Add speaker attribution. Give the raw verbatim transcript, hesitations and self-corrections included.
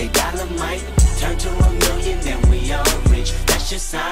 Speaker 1: A dollar might turn to a million, then we all rich. That's just how